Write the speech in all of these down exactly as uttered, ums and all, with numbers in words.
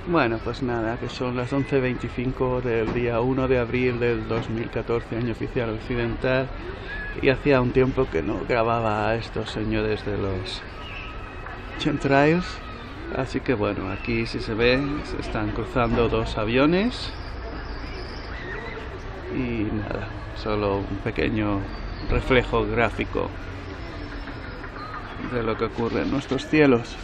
Bueno, pues nada, que son las once veinticinco del día uno de abril del dos mil catorce, año oficial occidental, y hacía un tiempo que no grababa a estos señores de los chemtrails, así que bueno, aquí si se ve, se están cruzando dos aviones y nada, solo un pequeño reflejo gráfico de lo que ocurre en nuestros cielos.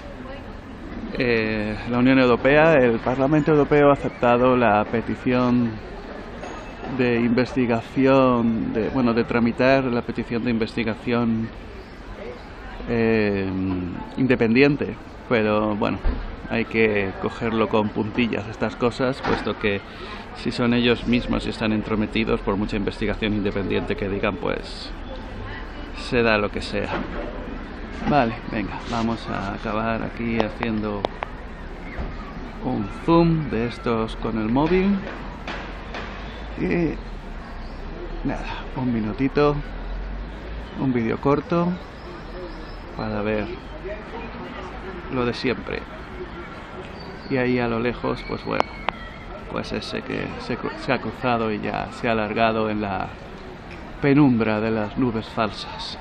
Eh, la Unión Europea, el Parlamento Europeo ha aceptado la petición de investigación, de, bueno, de tramitar la petición de investigación eh, independiente, pero bueno, hay que cogerlo con puntillas estas cosas, puesto que si son ellos mismos y están entrometidos, por mucha investigación independiente que digan, pues se da lo que sea. Vale, venga, vamos a acabar aquí haciendo un zoom de estos con el móvil. Y nada, un minutito, un vídeo corto para ver lo de siempre. Y ahí a lo lejos, pues bueno, pues ese que se, se ha cruzado y ya se ha alargado en la penumbra de las nubes falsas.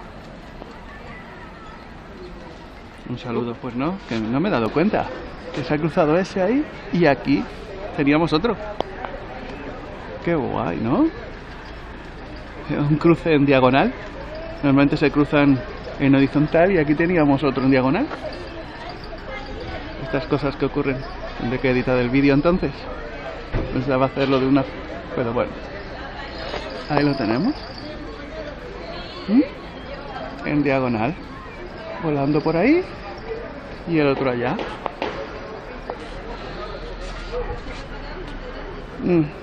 Un saludo, pues no, que no me he dado cuenta que se ha cruzado ese ahí y aquí teníamos otro. Qué guay, ¿no? Un cruce en diagonal. Normalmente se cruzan en horizontal y aquí teníamos otro en diagonal. Estas cosas que ocurren. ¿De qué he editado el vídeo entonces? Pensaba hacerlo de una... pero bueno. Ahí lo tenemos. ¿Mm? En diagonal. Volando por ahí y el otro allá. Mm.